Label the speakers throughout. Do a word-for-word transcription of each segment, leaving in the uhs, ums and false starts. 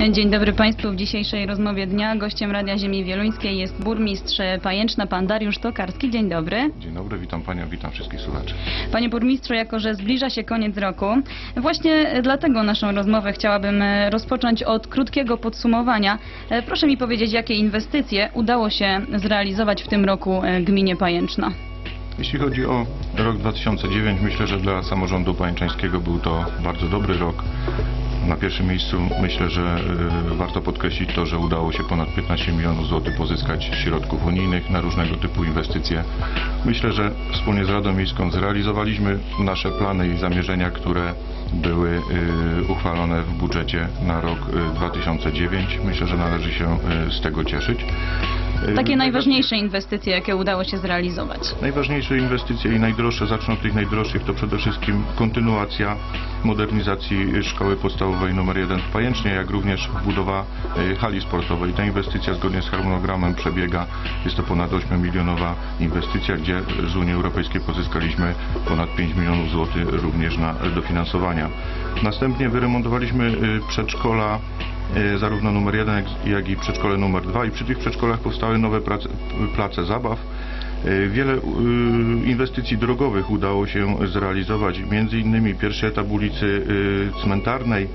Speaker 1: Dzień dobry Państwu. W dzisiejszej rozmowie dnia gościem Radia Ziemi Wieluńskiej jest burmistrz Pajęczna, pan Dariusz Tokarski. Dzień dobry.
Speaker 2: Dzień dobry, witam Panią, witam wszystkich słuchaczy.
Speaker 1: Panie burmistrzu, jako że zbliża się koniec roku, właśnie dlatego naszą rozmowę chciałabym rozpocząć od krótkiego podsumowania. Proszę mi powiedzieć, jakie inwestycje udało się zrealizować w tym roku gminie Pajęczna.
Speaker 2: Jeśli chodzi o rok dwa tysiące dziewiąty, myślę, że dla samorządu pajęczańskiego był to bardzo dobry rok. Na pierwszym miejscu myślę, że y, warto podkreślić to, że udało się ponad piętnaście milionów złotych pozyskać środków unijnych na różnego typu inwestycje. Myślę, że wspólnie z Radą Miejską zrealizowaliśmy nasze plany i zamierzenia, które były y, uchwalone w budżecie na rok y, dwa tysiące dziewiąty. Myślę, że należy się y, z tego cieszyć.
Speaker 1: Takie najważniejsze inwestycje, jakie udało się zrealizować? Najważniejsze
Speaker 2: inwestycje i najdroższe, zacznę od tych najdroższych, to przede wszystkim kontynuacja modernizacji szkoły podstawowej nr jeden w Pajęcznie, jak również budowa hali sportowej. Ta inwestycja zgodnie z harmonogramem przebiega. Jest to ponad ośmiomilionowa inwestycja, gdzie z Unii Europejskiej pozyskaliśmy ponad pięć milionów złotych również na dofinansowania. Następnie wyremontowaliśmy przedszkola zarówno numer jeden, jak i przedszkole numer dwa i przy tych przedszkolach powstały nowe place, place zabaw. Wiele inwestycji drogowych udało się zrealizować, między innymi pierwszy etap ulicy Cmentarnej,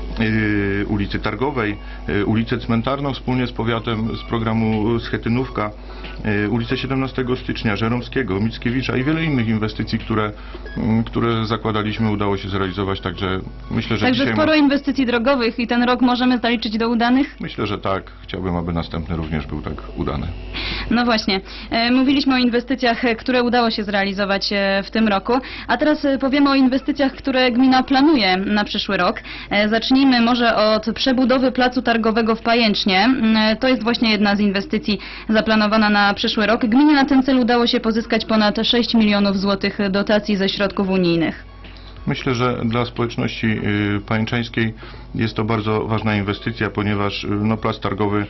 Speaker 2: ulicy Targowej, ulicę Cmentarną wspólnie z powiatem z programu Schetynówka, ulicę siedemnastego stycznia, Żeromskiego, Mickiewicza i wiele innych inwestycji, które, które zakładaliśmy, udało się zrealizować, także myślę, że
Speaker 1: Także
Speaker 2: dzisiaj
Speaker 1: sporo
Speaker 2: ma...
Speaker 1: inwestycji drogowych i ten rok możemy zaliczyć do udanych?
Speaker 2: Myślę, że tak. Chciałbym, aby następny również był tak udany.
Speaker 1: No właśnie. Mówiliśmy o inwestycjach, które udało się zrealizować w tym roku, a teraz powiemy o inwestycjach, które gmina planuje na przyszły rok. Zacznijmy może od przebudowy placu targowego w Pajęcznie. To jest właśnie jedna z inwestycji zaplanowana na przyszły rok. Gminie na ten cel udało się pozyskać ponad sześć milionów złotych dotacji ze środków unijnych.
Speaker 2: Myślę, że dla społeczności pajęczańskiej jest to bardzo ważna inwestycja, ponieważ no, plac targowy,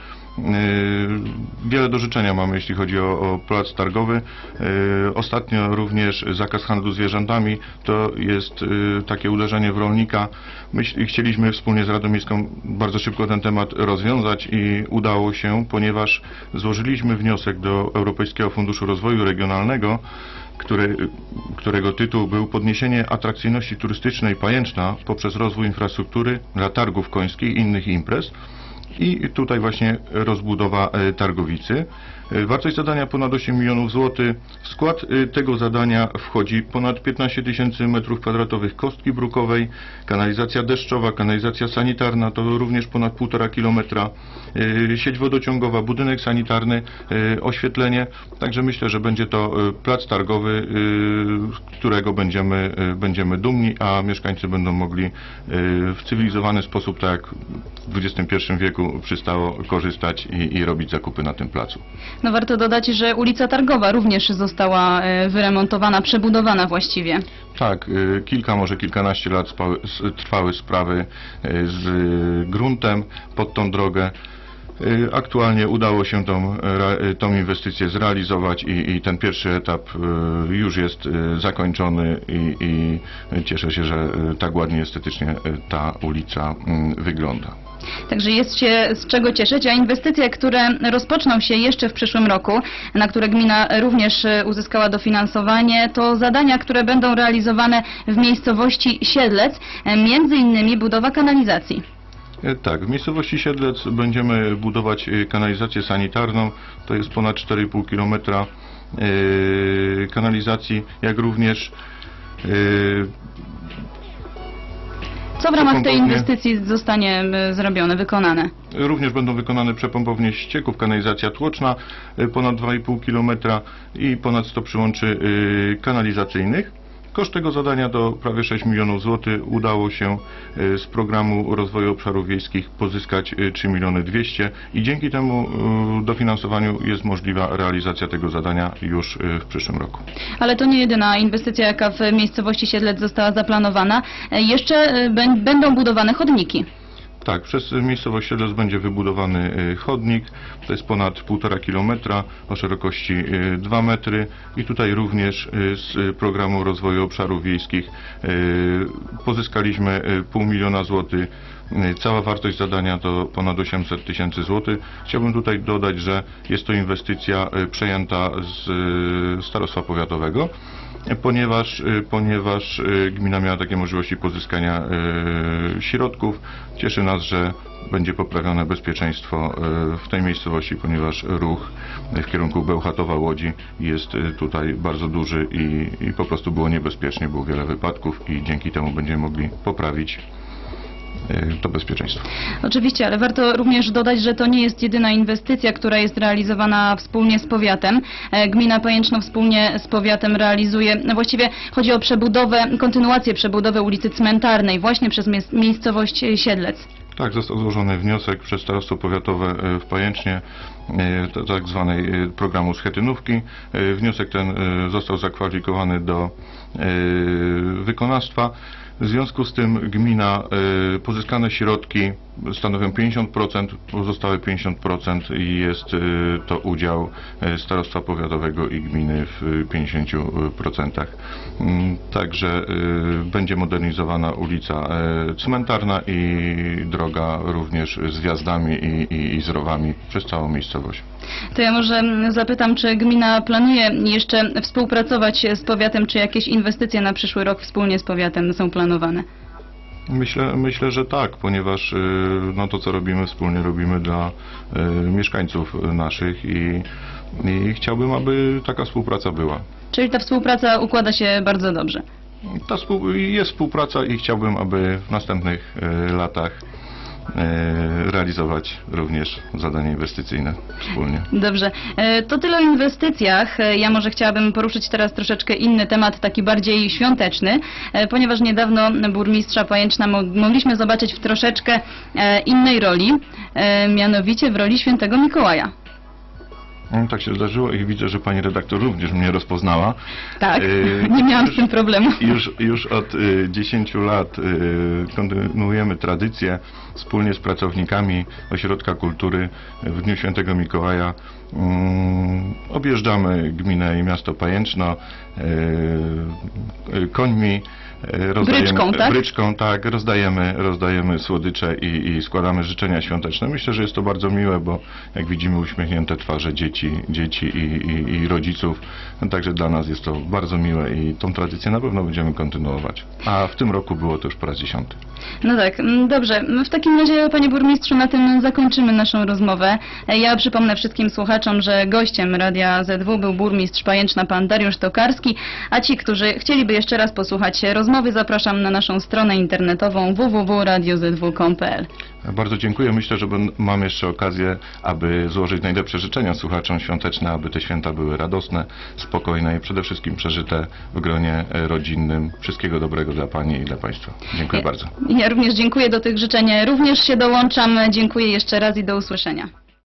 Speaker 2: wiele do życzenia mamy, jeśli chodzi o, o plac targowy. Ostatnio również zakaz handlu zwierzętami to jest takie uderzenie w rolnika. Myśl, chcieliśmy wspólnie z Radą Miejską bardzo szybko ten temat rozwiązać i udało się, ponieważ złożyliśmy wniosek do Europejskiego Funduszu Rozwoju Regionalnego, Który, którego tytuł był Podniesienie atrakcyjności turystycznej Pajęczna poprzez rozwój infrastruktury dla targów końskich i innych imprez. I tutaj właśnie rozbudowa targowicy. Wartość zadania ponad osiem milionów złotych. W skład tego zadania wchodzi ponad piętnaście tysięcy metrów kwadratowych kostki brukowej, kanalizacja deszczowa, kanalizacja sanitarna, to również ponad półtora kilometra, sieć wodociągowa, budynek sanitarny, oświetlenie. Także myślę, że będzie to plac targowy, z którego będziemy, będziemy dumni, a mieszkańcy będą mogli w cywilizowany sposób, tak jak w dwudziestym pierwszym wieku przystało, korzystać i, i robić zakupy na tym placu.
Speaker 1: No warto dodać, że ulica Targowa również została wyremontowana, przebudowana właściwie.
Speaker 2: Tak, kilka, może kilkanaście lat spały, trwały sprawy z gruntem pod tą drogę. Aktualnie udało się tą, tą inwestycję zrealizować i, i ten pierwszy etap już jest zakończony i, i cieszę się, że tak ładnie estetycznie ta ulica wygląda.
Speaker 1: Także jest się z czego cieszyć, a inwestycje, które rozpoczną się jeszcze w przyszłym roku, na które gmina również uzyskała dofinansowanie, to zadania, które będą realizowane w miejscowości Siedlec, między innymi budowa kanalizacji.
Speaker 2: Tak, w miejscowości Siedlec będziemy budować kanalizację sanitarną, to jest ponad cztery i pół kilometra kanalizacji, jak również
Speaker 1: Co w ramach tej inwestycji zostanie zrobione, wykonane?
Speaker 2: Również będą wykonane przepompownie ścieków, kanalizacja tłoczna, ponad dwa i pół kilometra i ponad sto przyłączy kanalizacyjnych. Koszt tego zadania to prawie sześć milionów złotych. Udało się z programu rozwoju obszarów wiejskich pozyskać trzy miliony dwieście i dzięki temu dofinansowaniu jest możliwa realizacja tego zadania już w przyszłym roku.
Speaker 1: Ale to nie jedyna inwestycja, jaka w miejscowości Siedlec została zaplanowana. Jeszcze będą budowane chodniki.
Speaker 2: Tak, przez miejscowość Siedlec będzie wybudowany chodnik, to jest ponad półtora kilometra o szerokości dwa metry i tutaj również z programu rozwoju obszarów wiejskich pozyskaliśmy pół miliona złotych Cała wartość zadania to ponad osiemset tysięcy złotych. Chciałbym tutaj dodać, że jest to inwestycja przejęta z starostwa powiatowego, ponieważ, ponieważ gmina miała takie możliwości pozyskania środków. Cieszy nas, że będzie poprawione bezpieczeństwo w tej miejscowości, ponieważ ruch w kierunku Bełchatowa-Łodzi jest tutaj bardzo duży i, i po prostu było niebezpiecznie, było wiele wypadków i dzięki temu będziemy mogli poprawić to bezpieczeństwo.
Speaker 1: Oczywiście, ale warto również dodać, że to nie jest jedyna inwestycja, która jest realizowana wspólnie z powiatem. Gmina Pajęczno wspólnie z powiatem realizuje, no właściwie chodzi o przebudowę, kontynuację przebudowy ulicy Cmentarnej właśnie przez mies- miejscowość Siedlec.
Speaker 2: Tak, został złożony wniosek przez Starostwo Powiatowe w Pajęcznie, tak zwanej programu schetynówki. Wniosek ten został zakwalifikowany do wykonawstwa. W związku z tym gmina, pozyskane środki stanowią pięćdziesiąt procent, pozostałe pięćdziesiąt procent i jest to udział Starostwa Powiatowego i gminy w pięćdziesięciu procentach. Także będzie modernizowana ulica Cmentarna i droga również z wjazdami i, i, i z rowami przez całą miejscowość.
Speaker 1: To ja może zapytam, czy gmina planuje jeszcze współpracować z powiatem, czy jakieś inwestycje na przyszły rok wspólnie z powiatem są planowane?
Speaker 2: Myślę, myślę, że tak, ponieważ no, to, co robimy wspólnie, robimy dla y, mieszkańców naszych i, i chciałbym, aby taka współpraca była.
Speaker 1: Czyli ta współpraca układa się bardzo dobrze.
Speaker 2: Ta współ, jest współpraca i chciałbym, aby w następnych y, latach y, realizować również zadania inwestycyjne wspólnie.
Speaker 1: Dobrze. E, To tyle o inwestycjach. E, Ja może chciałabym poruszyć teraz troszeczkę inny temat, taki bardziej świąteczny, e, ponieważ niedawno burmistrza Pajęczna mo- mogliśmy zobaczyć w troszeczkę e, innej roli, e, mianowicie w roli świętego Mikołaja.
Speaker 2: No, tak się zdarzyło i widzę, że pani redaktor również mnie rozpoznała.
Speaker 1: Tak,
Speaker 2: Y,
Speaker 1: nie miałam
Speaker 2: już-
Speaker 1: z tym problemu.
Speaker 2: Już, już od y, dziesięciu lat y, kontynuujemy tradycję wspólnie z pracownikami Ośrodka Kultury w Dniu Świętego Mikołaja. Mm, objeżdżamy gminę i miasto Pajęczno y, y, końmi. y, rozdajemy-
Speaker 1: Bryczką, tak?
Speaker 2: Bryczką, tak. Rozdajemy, rozdajemy słodycze i, i składamy życzenia świąteczne. Myślę, że jest to bardzo miłe, bo jak widzimy uśmiechnięte twarze dzieci, dzieci i, i, i rodziców. Także dla nas jest to bardzo miłe i tą tradycję na pewno będziemy kontynuować. A w tym roku było to już po raz dziesiąty.
Speaker 1: No tak, mm, dobrze. W takim razie, panie burmistrzu, na tym zakończymy naszą rozmowę. E, Ja przypomnę wszystkim słuchaczom, że gościem Radia Z W był burmistrz Pajęczna, pan Dariusz Tokarski, a ci, którzy chcieliby jeszcze raz posłuchać rozmowy, zapraszam na naszą stronę internetową w w w kropka radio z w kropka com kropka p l.
Speaker 2: Bardzo dziękuję. Myślę, że ben- mam jeszcze okazję, aby złożyć najlepsze życzenia słuchaczom świąteczne, aby te święta były radosne, spokojne i przede wszystkim przeżyte w gronie e, rodzinnym. Wszystkiego dobrego dla pani i dla państwa. Dziękuję
Speaker 1: Ja-
Speaker 2: bardzo.
Speaker 1: Ja również dziękuję, do tych życzeń również się dołączam. Dziękuję jeszcze raz i do usłyszenia.